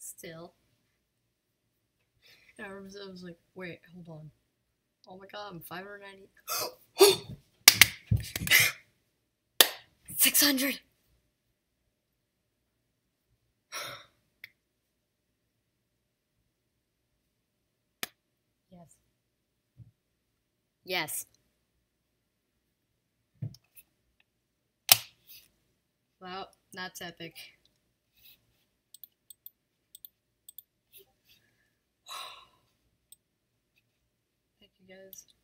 still. And I was like, wait, hold on. Oh my god, I'm 590. 600. Yes. Yes. Well, that's epic. Thank you guys.